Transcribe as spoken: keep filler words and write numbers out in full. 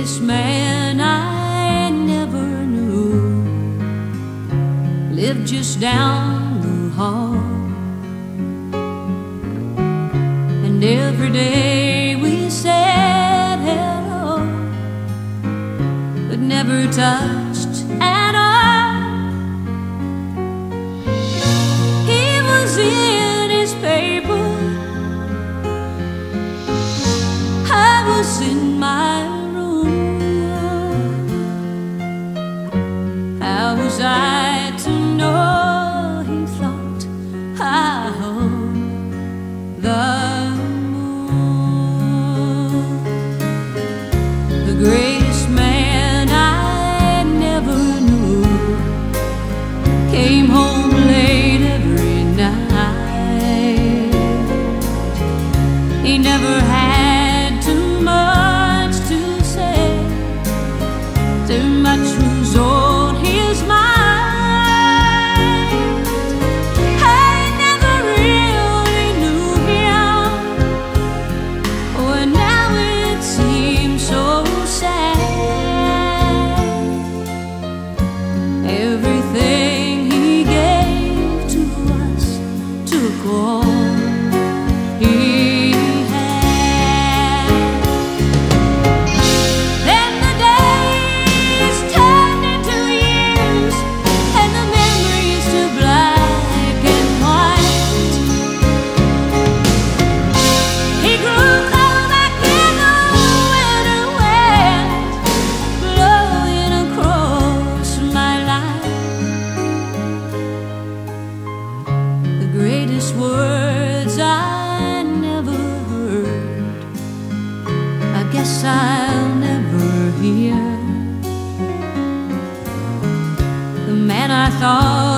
greatest man I never knew lived just down the hall. And every day we said hello, but never touched at all. He was in his paper, I was in my room. How was I to know he thought I owned the moon? The greatest man I never knew came home late every night. He never had too much to say, too much was on his mind. I never really knew him, oh, and now it seems so sad. Everything he gave to us took all he had. Then the days turned into years, and the memories to black and white. He grew cold back in the winter wind, blowing across my life. The greatest words I never heard, I guess I'll never hear. The man I thought